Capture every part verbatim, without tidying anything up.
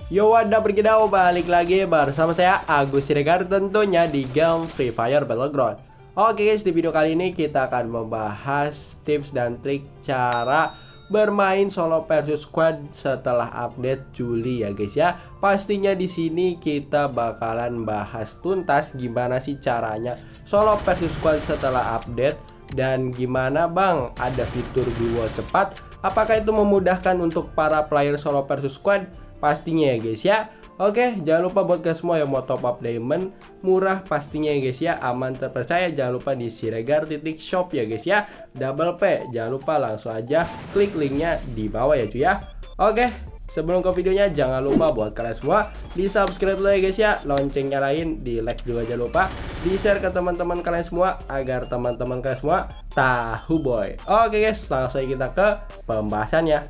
Yo, ada bergedau, balik lagi bersama saya Agus Siregar, tentunya di game Free Fire Battleground. Oke guys, di video kali ini kita akan membahas tips dan trik cara bermain solo versus squad setelah update Juli ya guys ya. Pastinya di sini kita bakalan bahas tuntas gimana sih caranya solo versus squad setelah update, dan gimana bang ada fitur duo cepat. Apakah itu memudahkan untuk para player solo versus squad? Pastinya ya guys ya. Oke, jangan lupa buat kalian semua yang mau top up diamond murah pastinya ya guys ya, aman terpercaya, jangan lupa di siregar titik shop ya guys ya, double P. Jangan lupa langsung aja klik linknya di bawah ya cuy ya. Oke, sebelum ke videonya jangan lupa buat kalian semua di subscribe dulu ya guys ya, lonceng nyalain, di like juga jangan lupa, di share ke teman-teman kalian semua agar teman-teman kalian semua tahu boy. Oke guys, langsung kita ke pembahasannya.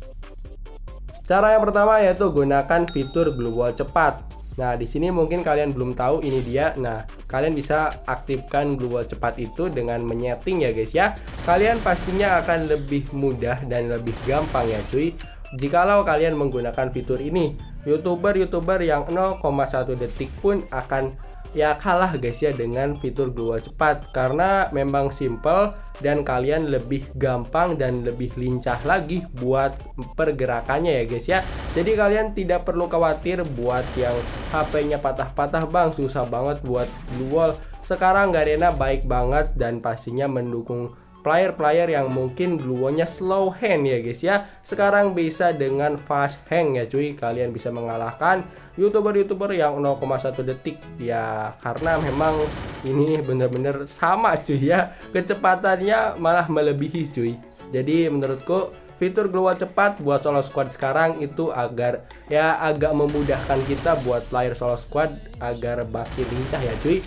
Cara yang pertama yaitu gunakan fitur glue wall cepat. Nah, di sini mungkin kalian belum tahu ini dia. Nah, kalian bisa aktifkan glue wall cepat itu dengan menyeting ya guys ya. Kalian pastinya akan lebih mudah dan lebih gampang ya cuy jikalau kalian menggunakan fitur ini. Youtuber-youtuber yang nol koma satu detik pun akan ya kalah guys ya dengan fitur glue wall cepat, karena memang simple dan kalian lebih gampang dan lebih lincah lagi buat pergerakannya ya guys ya. Jadi kalian tidak perlu khawatir buat yang H P-nya patah-patah bang, susah banget buat glue wall. Sekarang Garena baik banget dan pastinya mendukung player-player yang mungkin glue wall-nya slow hand ya guys ya. Sekarang bisa dengan fast hang ya cuy, kalian bisa mengalahkan youtuber-youtuber yang nol koma satu detik ya, karena memang ini bener-bener sama cuy ya, kecepatannya malah melebihi cuy. Jadi menurutku fitur glue wall cepat buat solo squad sekarang itu agar ya agak memudahkan kita buat player solo squad agar makin lincah ya cuy.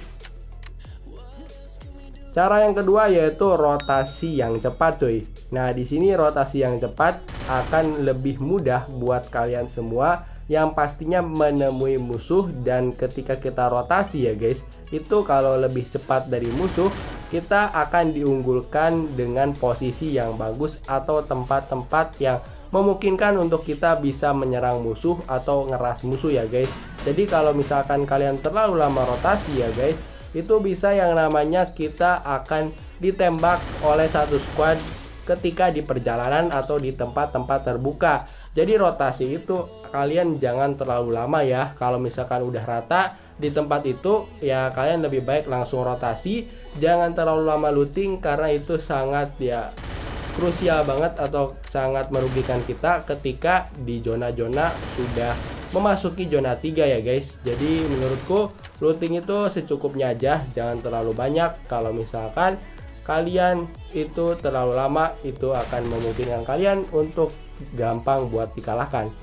Cara yang kedua yaitu rotasi yang cepat cuy. Nah, di sini rotasi yang cepat akan lebih mudah buat kalian semua yang pastinya menemui musuh, dan ketika kita rotasi ya guys, itu kalau lebih cepat dari musuh, kita akan diunggulkan dengan posisi yang bagus atau tempat-tempat yang memungkinkan untuk kita bisa menyerang musuh atau ngeras musuh ya guys. Jadi kalau misalkan kalian terlalu lama rotasi ya guys, itu bisa yang namanya kita akan ditembak oleh satu squad ketika di perjalanan atau di tempat-tempat terbuka. Jadi rotasi itu kalian jangan terlalu lama ya. Kalau misalkan udah rata di tempat itu ya kalian lebih baik langsung rotasi, jangan terlalu lama looting, karena itu sangat ya krusial banget atau sangat merugikan kita ketika di zona-zona sudah memasuki zona tiga ya guys. Jadi menurutku looting itu secukupnya aja, jangan terlalu banyak. Kalau misalkan kalian itu terlalu lama, itu akan memungkinkan kalian untuk gampang buat dikalahkan.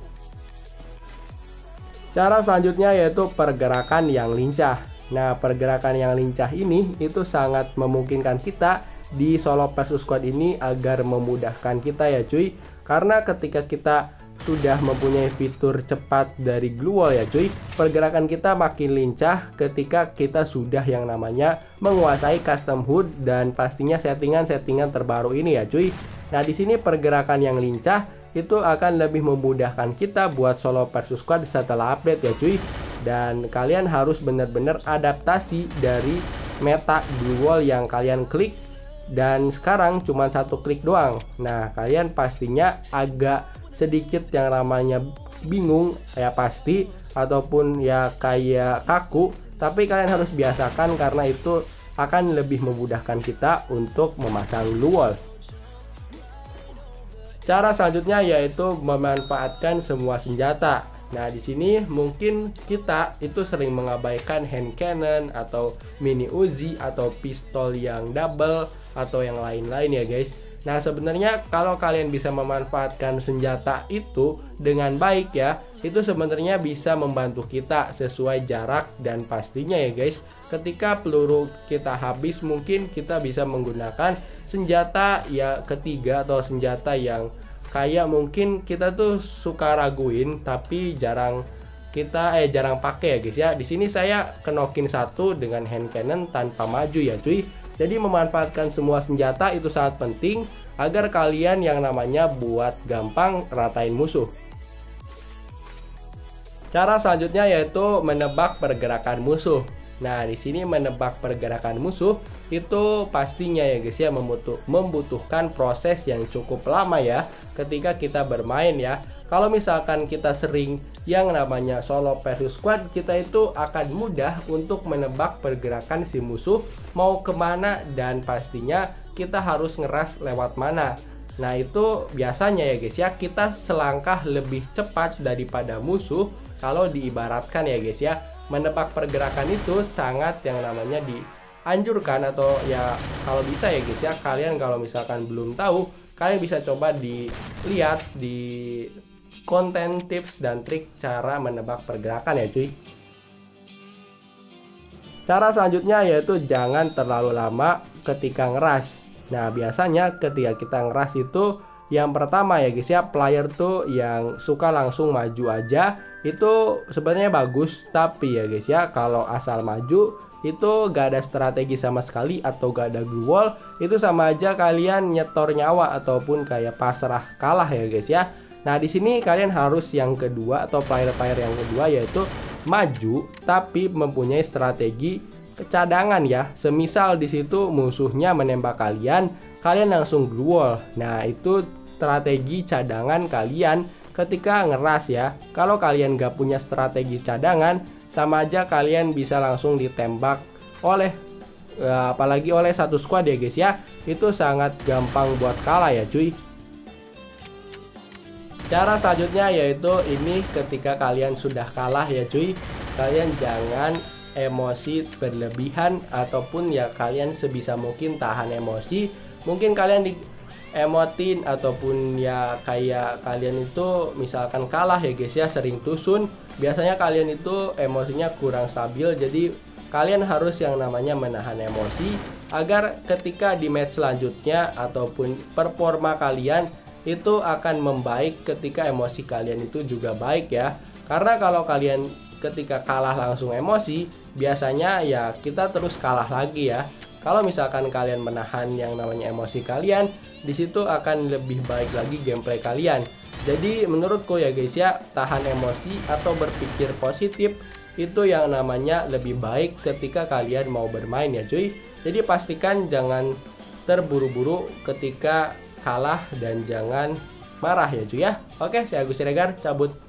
Cara selanjutnya yaitu pergerakan yang lincah. Nah, pergerakan yang lincah ini itu sangat memungkinkan kita di solo versus squad ini agar memudahkan kita ya cuy, karena ketika kita sudah mempunyai fitur cepat dari glue wall ya cuy, pergerakan kita makin lincah ketika kita sudah yang namanya menguasai custom H U D dan pastinya settingan-settingan terbaru ini ya cuy. Nah, di sini pergerakan yang lincah itu akan lebih memudahkan kita buat solo versus squad setelah update ya cuy, dan kalian harus benar-benar adaptasi dari meta glue wall yang kalian klik, dan sekarang cuma satu klik doang. Nah, kalian pastinya agak sedikit yang namanya bingung ya pasti, ataupun ya kayak kaku, tapi kalian harus biasakan karena itu akan lebih memudahkan kita untuk memasang glue wall. Cara selanjutnya yaitu memanfaatkan semua senjata. Nah, di sini mungkin kita itu sering mengabaikan hand cannon atau mini Uzi atau pistol yang double atau yang lain-lain ya guys. Nah, sebenarnya kalau kalian bisa memanfaatkan senjata itu dengan baik ya, itu sebenarnya bisa membantu kita sesuai jarak, dan pastinya ya guys, ketika peluru kita habis mungkin kita bisa menggunakan senjata ya ketiga atau senjata yang kayak mungkin kita tuh suka raguin tapi jarang kita eh jarang pakai ya guys ya. Di sini saya kenokin satu dengan hand cannon tanpa maju ya cuy. Jadi memanfaatkan semua senjata itu sangat penting agar kalian yang namanya buat gampang ratain musuh. Cara selanjutnya yaitu menebak pergerakan musuh. Nah, di sini menebak pergerakan musuh itu pastinya ya guys ya membutuh, membutuhkan proses yang cukup lama ya ketika kita bermain ya. Kalau misalkan kita sering yang namanya solo versus squad, kita itu akan mudah untuk menebak pergerakan si musuh mau kemana, dan pastinya kita harus ngeras lewat mana. Nah, itu biasanya ya guys ya kita selangkah lebih cepat daripada musuh. Kalau diibaratkan ya guys ya, menebak pergerakan itu sangat yang namanya dianjurkan, atau ya kalau bisa ya guys ya, kalian kalau misalkan belum tahu, kalian bisa coba dilihat di konten tips dan trik cara menebak pergerakan ya cuy. Cara selanjutnya yaitu jangan terlalu lama ketika ngeras. Nah, biasanya ketika kita ngeras itu yang pertama ya guys ya, player tuh yang suka langsung maju aja itu sebenarnya bagus, tapi ya guys ya kalau asal maju itu gak ada strategi sama sekali atau gak ada glue wall, itu sama aja kalian nyetor nyawa ataupun kayak pasrah kalah ya guys ya. Nah, di sini kalian harus yang kedua atau player-player yang kedua yaitu maju tapi mempunyai strategi cadangan ya. Semisal di situ musuhnya menembak kalian, kalian langsung glue wall. Nah, itu strategi cadangan kalian ketika ngeras ya. Kalau kalian gak punya strategi cadangan, sama aja kalian bisa langsung ditembak oleh ya, apalagi oleh satu squad ya guys ya. Itu sangat gampang buat kalah ya cuy. Cara selanjutnya yaitu ini ketika kalian sudah kalah ya cuy, kalian jangan emosi berlebihan, ataupun ya kalian sebisa mungkin tahan emosi. Mungkin kalian di emotin ataupun ya kayak kalian itu misalkan kalah ya guys ya, sering tusun, biasanya kalian itu emosinya kurang stabil. Jadi kalian harus yang namanya menahan emosi agar ketika di match selanjutnya ataupun performa kalian itu akan membaik ketika emosi kalian itu juga baik ya. Karena kalau kalian ketika kalah langsung emosi, biasanya ya kita terus kalah lagi ya. Kalau misalkan kalian menahan yang namanya emosi kalian, di situ akan lebih baik lagi gameplay kalian. Jadi menurutku ya guys ya, tahan emosi atau berpikir positif itu yang namanya lebih baik ketika kalian mau bermain ya cuy. Jadi pastikan jangan terburu-buru ketika kalah dan jangan marah ya cuy ya. Oke, saya Agus Siregar cabut.